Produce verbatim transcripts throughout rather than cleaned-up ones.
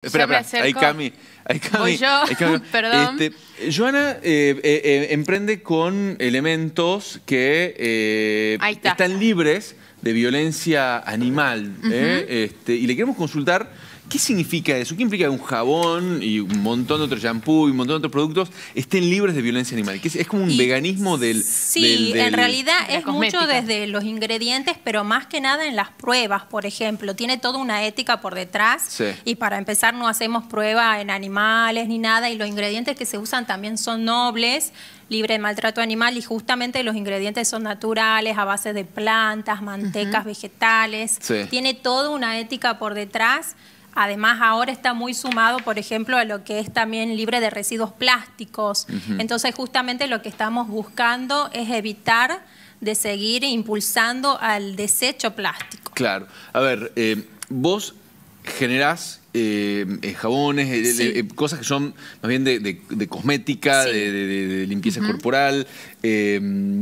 Espera, espera, ahí Cami. Ahí Cami. Voy yo, ahí Cami. perdón. Este, Joana eh, eh, eh, emprende con elementos que eh, está. están libres de violencia animal. Uh-huh. eh, este, y le queremos consultar qué significa eso. ¿Qué implica que un jabón y un montón de otros shampoo y un montón de otros productos estén libres de violencia animal? ¿Es, es como un y veganismo del... Sí, del, del, en realidad de es mucho desde los ingredientes, pero más que nada en las pruebas, por ejemplo. Tiene toda una ética por detrás. Sí. Y para empezar no hacemos prueba en animales ni nada. Y los ingredientes que se usan también son nobles, libre de maltrato animal, y justamente los ingredientes son naturales, a base de plantas, mantecas, uh-huh. vegetales. Sí. Tiene toda una ética por detrás. Además, ahora está muy sumado, por ejemplo, a lo que es también libre de residuos plásticos. Uh-huh. Entonces, justamente lo que estamos buscando es evitar de seguir impulsando al desecho plástico. Claro. A ver, eh, vos generás eh, eh, jabones, eh, sí. eh, cosas que son más bien de, de, de cosmética, sí. de, de, de limpieza uh-huh. corporal. Eh,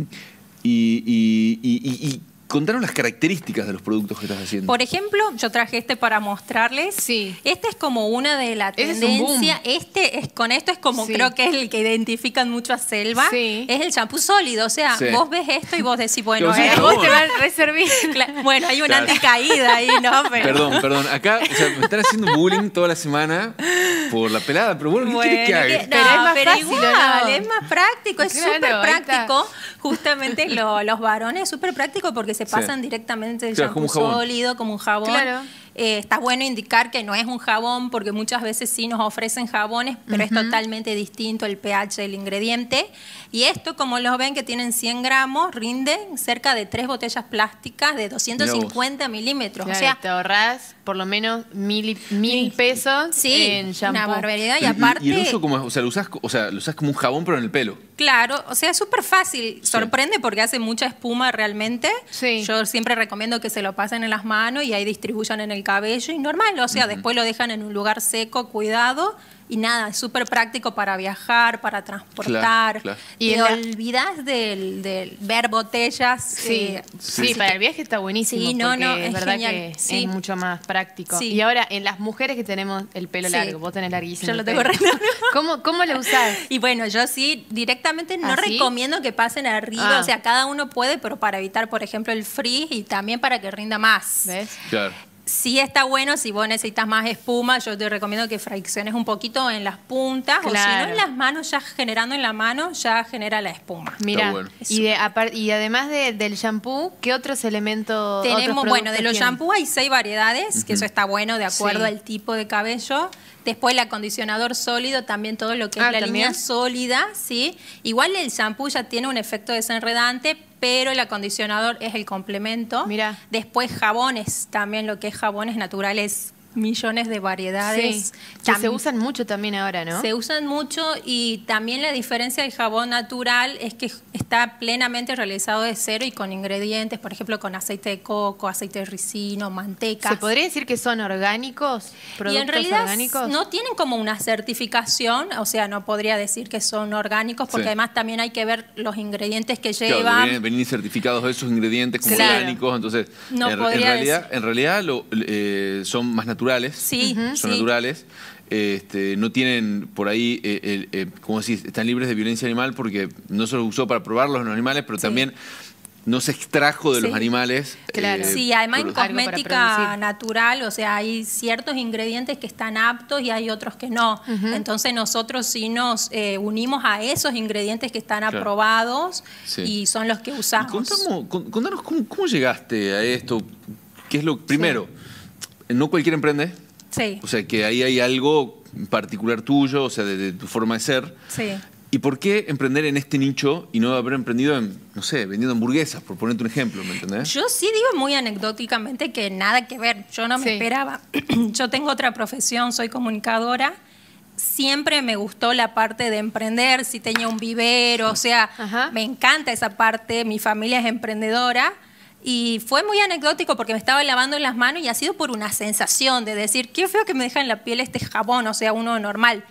y, y, y, y contanos las características de los productos que estás haciendo. Por ejemplo, yo traje este para mostrarles. Sí. Este es como una de la Ese tendencia. Es este es con esto es como sí. creo que es el que identifican mucho a Selva. Sí. Es el champú sólido. O sea, sí. vos ves esto y vos decís, bueno, eh, vos te vas a reservar. Bueno, hay una claro. anticaída ahí, ¿no? Pero... Perdón, perdón. Acá o sea, me están haciendo bullying toda la semana por la pelada, pero bueno, ¿qué bueno, quieres que haga? Que, no, pero es más pero fácil, igual, ¿no? es más práctico, es claro, súper práctico. Justamente lo, los varones es súper práctico porque se pasan sí. directamente del claro, shampoo como sólido, como un jabón. Claro. Eh, está bueno indicar que no es un jabón porque muchas veces sí nos ofrecen jabones, pero uh-huh. es totalmente distinto el pH del ingrediente. Y esto, como lo ven, que tienen cien gramos, rinde cerca de tres botellas plásticas de doscientos cincuenta milímetros. Claro, o sea, te ahorrás por lo menos mil, mil pesos sí, en shampoo. Una barbaridad. Y, y aparte... ¿Y el uso como es? O sea, lo usás, o sea, lo usás como un jabón, pero en el pelo. Claro, o sea, es súper fácil. Sorprende sí. porque hace mucha espuma realmente. Sí. Yo siempre recomiendo que se lo pasen en las manos y ahí distribuyan en el cabello y normal. O sea, uh-huh. después lo dejan en un lugar seco, cuidado. Y nada, es súper práctico para viajar, para transportar. Claro, claro. Y te olvidás del, del ver botellas. Sí, eh, sí, sí, para el viaje está buenísimo. Sí, no, no, es, es verdad genial. que sí. es mucho más práctico. Sí. Y ahora, en las mujeres que tenemos el pelo sí. largo, vos tenés larguísimo. Yo lo tengo re largo. ¿Cómo, ¿Cómo lo usás? Y bueno, yo sí, directamente no ¿Ah, sí? recomiendo que pasen arriba. Ah. O sea, cada uno puede, pero para evitar, por ejemplo, el frizz y también para que rinda más. ¿Ves? Claro. Sí está bueno, si vos necesitas más espuma, yo te recomiendo que fricciones un poquito en las puntas, claro. o si no en las manos, ya generando en la mano, ya genera la espuma. Mira, bueno. y, de, y además de, del shampoo, ¿qué otros elementos? Tenemos, bueno, de los shampoos hay seis variedades, uh-huh. que eso está bueno de acuerdo sí. al tipo de cabello. Después el acondicionador sólido, también todo lo que ah, es la ¿también? línea sólida, ¿sí? Igual el shampoo ya tiene un efecto desenredante, pero el acondicionador es el complemento. Mira. Después jabones, también lo que es jabones naturales, millones de variedades. Sí. Que se usan mucho también ahora, ¿no? Se usan mucho y también la diferencia del jabón natural es que está plenamente realizado de cero y con ingredientes, por ejemplo, con aceite de coco, aceite de ricino, manteca. ¿Se podría decir que son orgánicos? ¿Productos y en realidad orgánicos? No tienen como una certificación, o sea, no podría decir que son orgánicos porque sí. además también hay que ver los ingredientes que claro, llevan. Vienen, vienen certificados esos ingredientes como claro. orgánicos, entonces no en, podría en realidad, decir. en realidad lo, eh, son más naturales. Naturales, sí, son sí. naturales, este, no tienen por ahí, eh, eh, eh, como decís, están libres de violencia animal porque no se los usó para probarlos en los animales, pero sí. también no se extrajo de sí. los animales. Claro. Eh, sí, además en cosmética natural, o sea, hay ciertos ingredientes que están aptos y hay otros que no. Uh-huh. Entonces nosotros sí nos eh, unimos a esos ingredientes que están claro. aprobados sí. y son los que usamos. Contamos, contanos cómo, cómo llegaste a esto, qué es lo primero. Sí. No cualquiera emprende. Sí. O sea, que ahí hay algo particular tuyo, o sea, de, de tu forma de ser. Sí. ¿Y por qué emprender en este nicho y no haber emprendido en, no sé, vendiendo hamburguesas, por ponerte un ejemplo, ¿me entendés? Yo sí digo muy anecdóticamente que nada que ver. Yo no me sí. esperaba. Yo tengo otra profesión, soy comunicadora. Siempre me gustó la parte de emprender, si tenía un vivero, o sea, Ajá. me encanta esa parte. Mi familia es emprendedora. Y fue muy anecdótico porque me estaba lavando las manos y ha sido por una sensación de decir, qué feo que me deja en la piel este jabón, o sea, uno normal.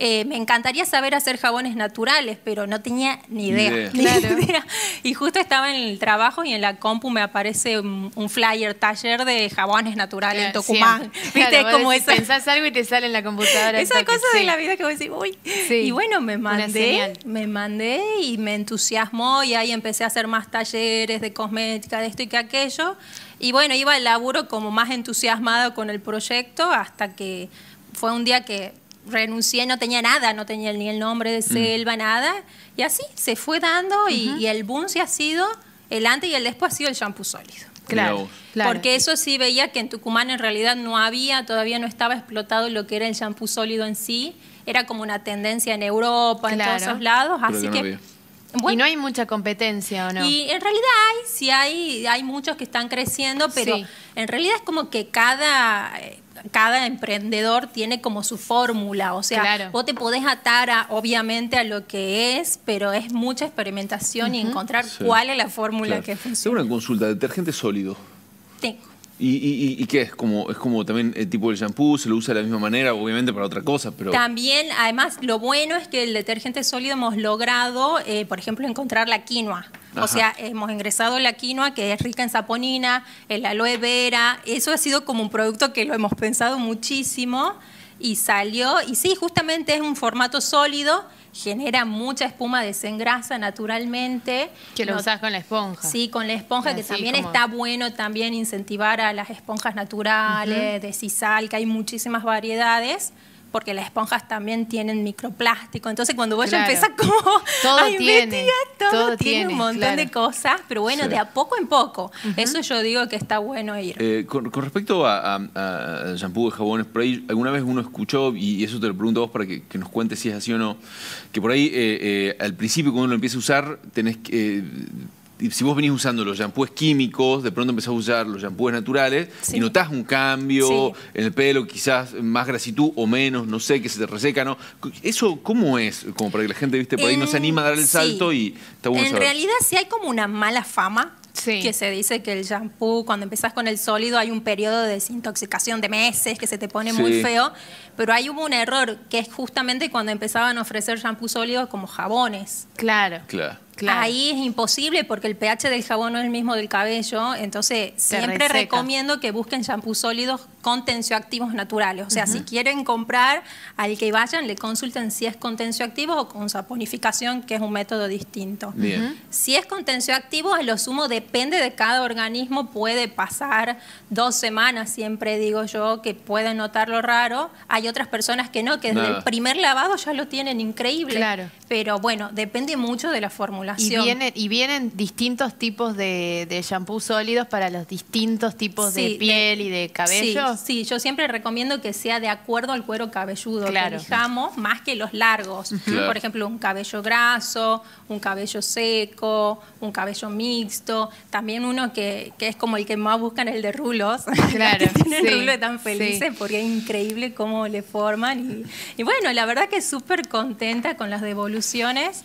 Eh, me encantaría saber hacer jabones naturales, pero no tenía ni idea. Ni idea. Ni Claro. idea. Y justo estaba en el trabajo y en la compu me aparece un, un flyer, taller de jabones naturales en Tucumán. Siempre. ¿Viste? Claro, vos Como decís, esa, pensás algo y te sale en la computadora. esa al toque. cosa de Sí. la vida que vos decís, uy. Sí. Y bueno, me Una mandé, señal. me mandé y me entusiasmó y ahí empecé a hacer más talleres de cosmética, de esto y que aquello. Y bueno, iba al laburo como más entusiasmada con el proyecto hasta que fue un día que renuncié, no tenía nada, no tenía ni el nombre de Selva, mm. nada. Y así se fue dando y, uh-huh. y el boom sí ha sido, el antes y el después ha sido el shampoo sólido. Claro, claro. Porque eso sí veía que en Tucumán en realidad no había, todavía no estaba explotado lo que era el shampoo sólido en sí. Era como una tendencia en Europa, claro. en todos esos lados. Pero así que... que... No había. Bueno, y no hay mucha competencia, ¿o no? Y en realidad hay, sí hay, hay muchos que están creciendo, pero sí. en realidad es como que cada, cada emprendedor tiene como su fórmula. O sea, claro. vos te podés atar a, obviamente a lo que es, pero es mucha experimentación uh-huh. y encontrar sí. cuál es la fórmula claro. que funciona. Tengo una consulta, detergente sólido. Tengo. ¿Y, y, y qué es? ¿Como, ¿Es como también el tipo del shampoo? ¿Se lo usa de la misma manera? Obviamente para otra cosa, pero... También, además, lo bueno es que el detergente sólido hemos logrado, eh, por ejemplo, encontrar la quinoa. Ajá. O sea, hemos ingresado la quinoa, que es rica en saponina, el aloe vera. Eso ha sido como un producto que lo hemos pensado muchísimo y salió. Y sí, justamente es un formato sólido, genera mucha espuma, desengrasa naturalmente. Que lo no, usás con la esponja. Sí, con la esponja, que así también como... está bueno también incentivar a las esponjas naturales, uh-huh. de sisal, que hay muchísimas variedades, porque las esponjas también tienen microplástico. Entonces, cuando vos claro. ya empezás como todo a tiene, investigar, todo, todo tiene, tiene un montón claro. de cosas, pero bueno, sí. de a poco en poco. Uh-huh. Eso yo digo que está bueno ir. Eh, con, con respecto a, a, a shampoo y jabones, por ahí alguna vez uno escuchó, y eso te lo pregunto a vos para que, que nos cuentes si es así o no, que por ahí eh, eh, al principio cuando uno lo empieza a usar, tenés que... Eh, si vos venís usando los shampoos químicos, de pronto empezás a usar los shampoos naturales sí. y notás un cambio sí. en el pelo, quizás más grasitud o menos, no sé, que se te reseca, ¿no? ¿Eso cómo es? Como para que la gente, viste, por ahí en, no se anima a dar el sí. salto y está bueno En saber. realidad sí hay como una mala fama. Sí. Que se dice que el shampoo, cuando empezás con el sólido, hay un periodo de desintoxicación de meses, que se te pone sí. muy feo. Pero ahí hubo un error, que es justamente cuando empezaban a ofrecer shampoo sólidos como jabones. Claro. Claro. Claro. Ahí es imposible porque el pH del jabón no es el mismo del cabello, entonces Se siempre reseca. recomiendo que busquen shampoos sólidos con tensioactivos naturales. O sea, uh-huh. si quieren comprar, al que vayan le consulten si es con tensioactivos o con saponificación, que es un método distinto. Bien. Uh-huh. Si es con tensioactivos, a lo sumo depende de cada organismo, puede pasar dos semanas, siempre digo yo, que pueden notar lo raro. Hay otras personas que no, que desde Nada. el primer lavado ya lo tienen increíble. Claro. Pero bueno, depende mucho de la fórmula. Y vienen, y vienen distintos tipos de, de shampoo sólidos para los distintos tipos sí, de piel de, y de cabello. Sí, sí, yo siempre recomiendo que sea de acuerdo al cuero cabelludo claro. que elijamos, más que los largos. Claro. Por ejemplo, un cabello graso, un cabello seco, un cabello mixto. También uno que, que es como el que más buscan, el de rulos. Claro, que tienen sí, rulos tan felices sí. porque es increíble cómo le forman. Y, y bueno, la verdad que súper contenta con las devoluciones.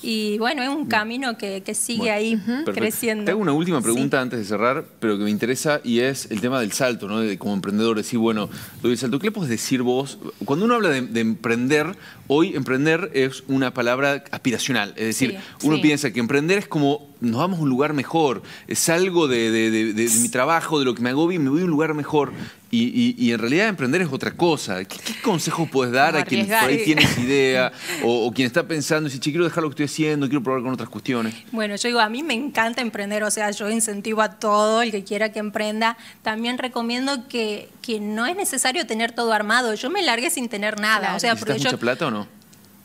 Y bueno, es un camino que, que sigue bueno, ahí uh-huh. creciendo. Te hago una última pregunta sí. antes de cerrar, pero que me interesa, y es el tema del salto, ¿no? De, como emprendedor, decir, bueno, lo del salto, ¿qué le puedes decir vos? Cuando uno habla de, de emprender, hoy emprender es una palabra aspiracional. Es decir, sí, uno sí. piensa que emprender es como nos vamos a un lugar mejor, salgo de, de, de, de, de mi trabajo, de lo que me agobia y me voy a un lugar mejor. Y, y, y en realidad emprender es otra cosa. ¿Qué, qué consejos puedes dar a quien por ahí tiene esa idea o, o quien está pensando, si che, quiero dejar lo que estoy haciendo, quiero probar con otras cuestiones? Bueno, yo digo, a mí me encanta emprender, o sea, yo incentivo a todo el que quiera que emprenda. También recomiendo que, que no es necesario tener todo armado. Yo me largué sin tener nada. Claro. O sea, ¿Necesitas mucha yo, plata o no?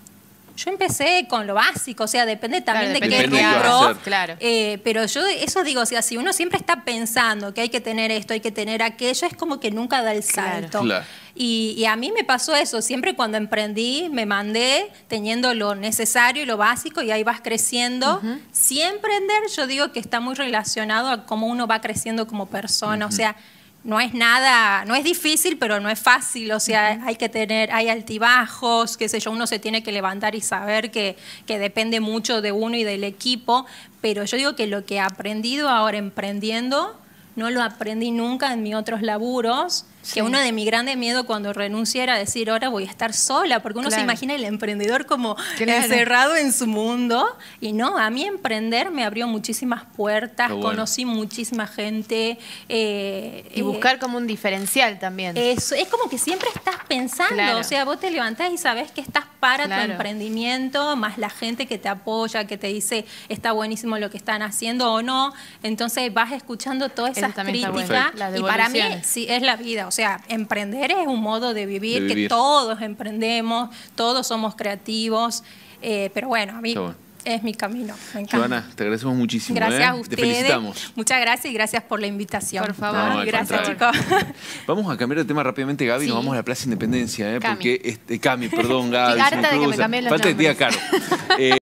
Yo empecé con lo básico, o sea, depende también claro, de depende qué de rubro. Claro. Eh, pero yo eso digo, o sea, si uno siempre está pensando que hay que tener esto, hay que tener aquello, es como que nunca da el salto. Claro. Claro. Y, y a mí me pasó eso, siempre cuando emprendí me mandé teniendo lo necesario y lo básico y ahí vas creciendo. Uh-huh. Si emprender, yo digo que está muy relacionado a cómo uno va creciendo como persona, uh-huh. o sea, no es nada, no es difícil, pero no es fácil, o sea, uh-huh. hay que tener, hay altibajos, qué sé yo, uno se tiene que levantar y saber que, que depende mucho de uno y del equipo, pero yo digo que lo que he aprendido ahora emprendiendo, no lo aprendí nunca en mis otros laburos, Sí. Que uno de mis grandes miedos cuando renuncié era decir, ahora voy a estar sola, porque uno claro. se imagina el emprendedor como claro. encerrado en su mundo. Y no, a mí emprender me abrió muchísimas puertas, bueno. conocí muchísima gente. Eh, y buscar eh, como un diferencial también. Eso, es como que siempre estás pensando, claro. o sea, vos te levantás y sabés que estás para claro. tu emprendimiento, más la gente que te apoya, que te dice, está buenísimo lo que están haciendo o no. Entonces vas escuchando todas esas críticas. Bueno. Y para mí sí es la vida. O sea, emprender es un modo de vivir, de vivir. que todos emprendemos, todos somos creativos, eh, pero bueno, a mí bueno. es mi camino, me encanta. Joana, te agradecemos muchísimo. Gracias ¿eh? a ustedes. Te felicitamos. Muchas gracias y gracias por la invitación. Por favor. No, gracias, chicos. Vamos a cambiar de tema rápidamente, Gaby, sí. nos vamos a la Plaza Independencia, ¿eh? Cami. porque este, Cami, perdón, Gaby. Estoy harta de que me cambien los Falta de tía nombres. Caro. Eh,